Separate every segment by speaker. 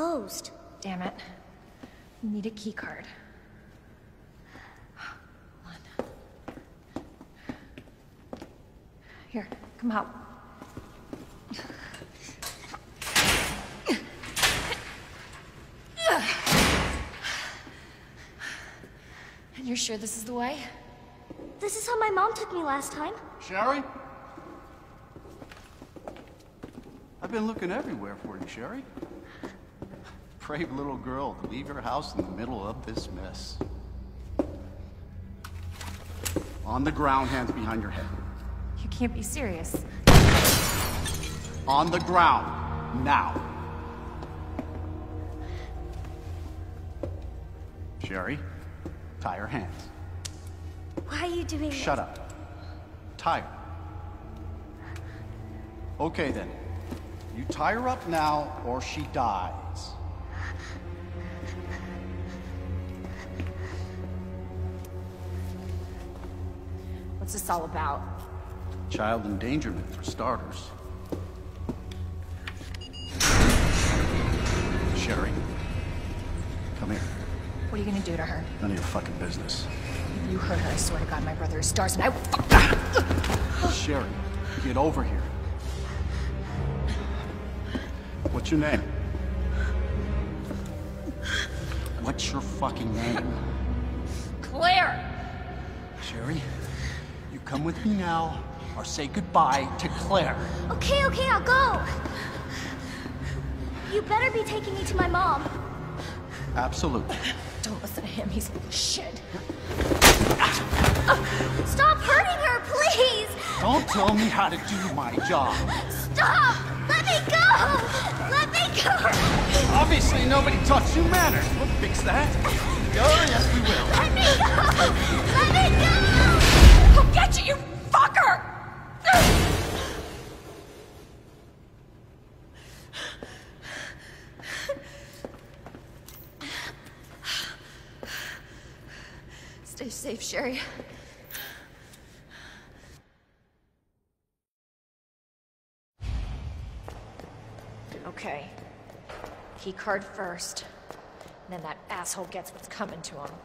Speaker 1: closed.
Speaker 2: Damn it. We need a key card. Hold on. Here, come out. And you're sure this is the way?
Speaker 1: This is how my mom took me last time.
Speaker 3: Sherry? I've been looking everywhere for you, Sherry. Brave little girl to leave your house in the middle of this mess. On the ground, hands behind your head.
Speaker 2: You can't be serious.
Speaker 3: On the ground, now. Sherry, tie her hands.
Speaker 1: Why are you doing this?
Speaker 3: Shut up. Tie her. Okay then. You tie her up now, or she dies.
Speaker 2: What's this all about?
Speaker 3: Child endangerment, for starters. Sherry, come here.
Speaker 2: What are you gonna do to her?
Speaker 3: None of your fucking business.
Speaker 2: If you hurt her, I swear to God, my brother is stars and I...
Speaker 3: Sherry, get over here. What's your name? What's your fucking name?
Speaker 2: Claire!
Speaker 3: Sherry, you come with me now, or say goodbye to Claire.
Speaker 1: Okay, I'll go. You better be taking me to my mom.
Speaker 3: Absolutely.
Speaker 2: Don't listen to him, he's full of shit.
Speaker 1: Stop hurting her, please!
Speaker 3: Don't tell me how to do my job.
Speaker 1: Stop! Let me go! Let me go!
Speaker 3: Obviously, nobody taught you manners. We'll fix that. Oh, yes, we will.
Speaker 1: Let me go! Let me go!
Speaker 2: I'll get you, you fucker! Stay safe, Sherry. Okay. Key card first. And then that asshole gets what's coming to him.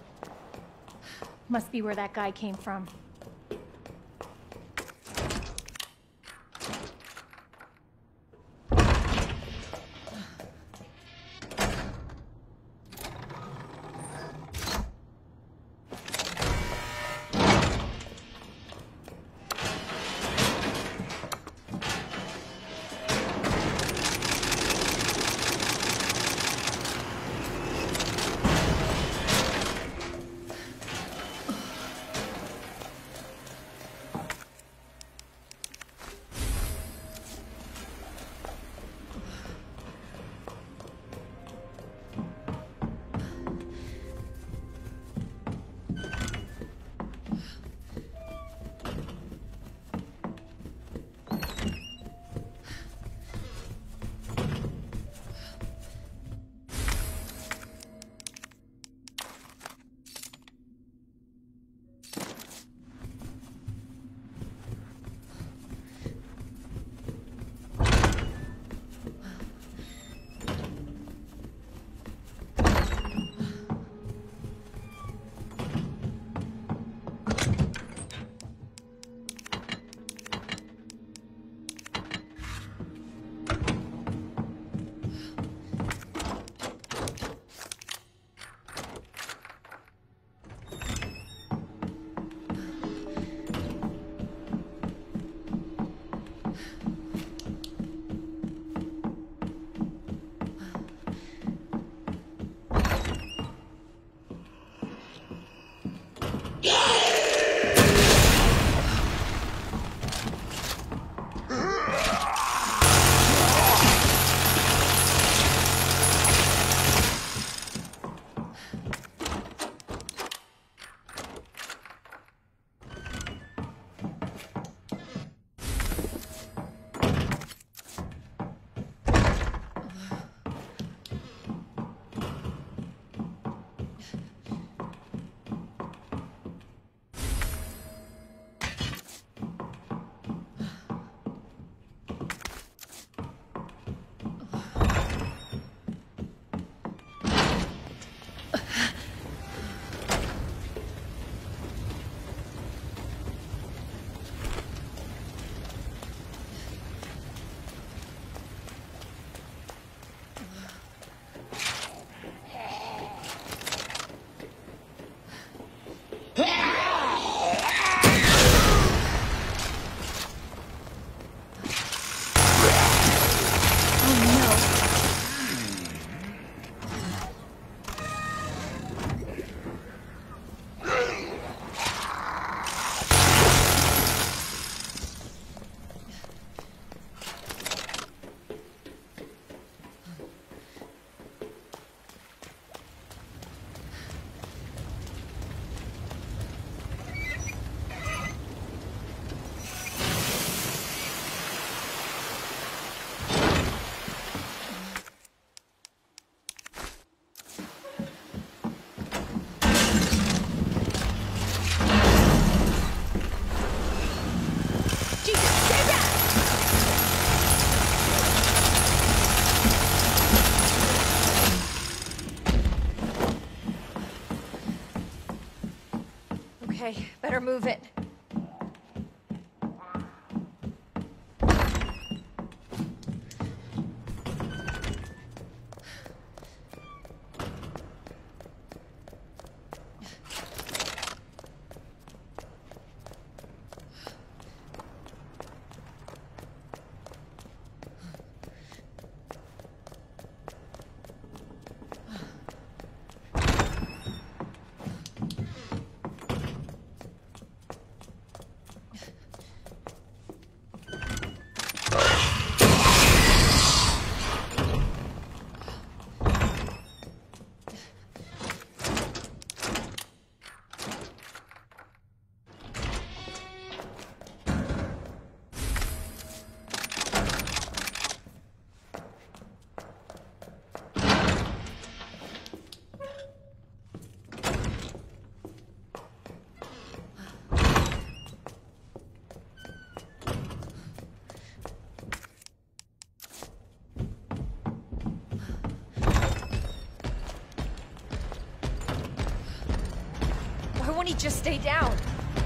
Speaker 2: Must be where that guy came from. Okay, better move it. Why won't he just stay down?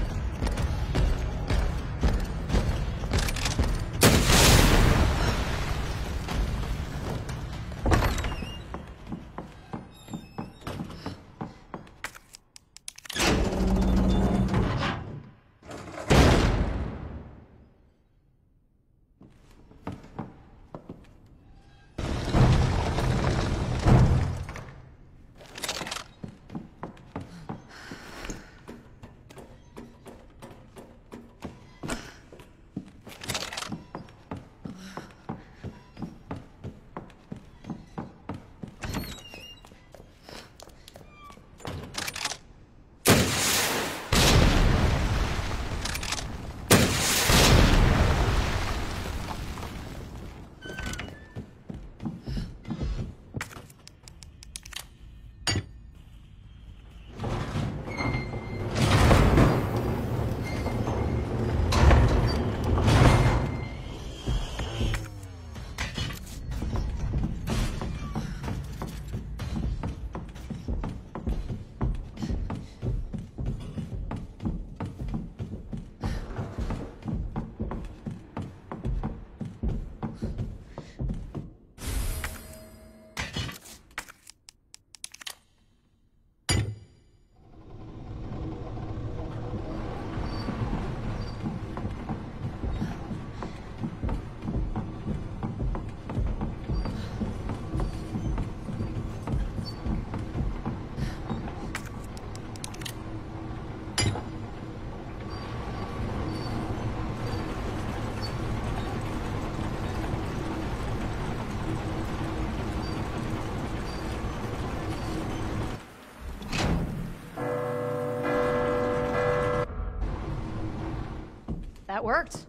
Speaker 2: That worked.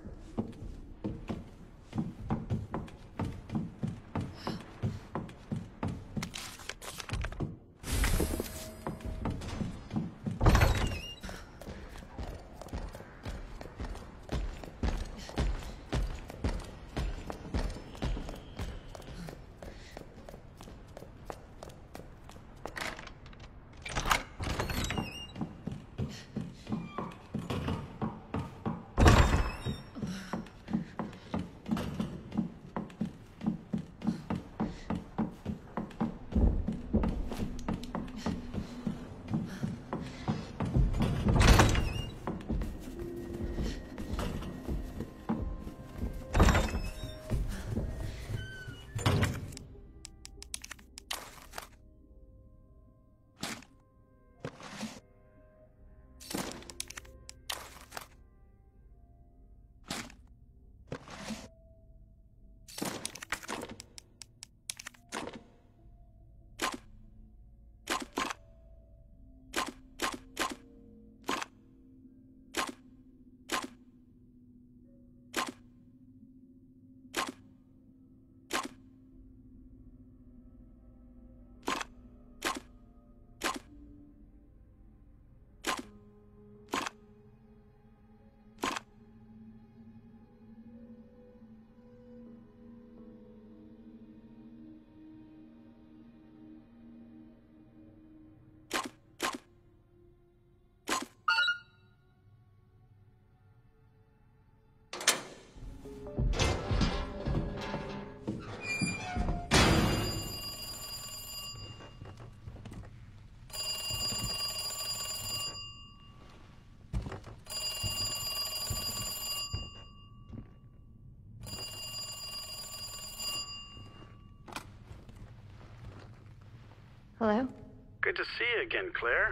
Speaker 2: Hello?
Speaker 4: Good to see you again, Claire.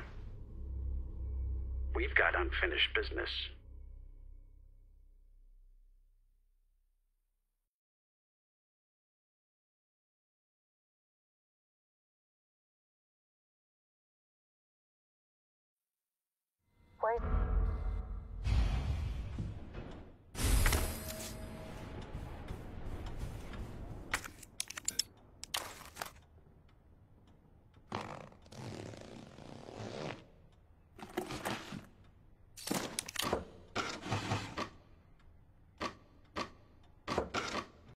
Speaker 4: We've got unfinished business.
Speaker 5: Wait.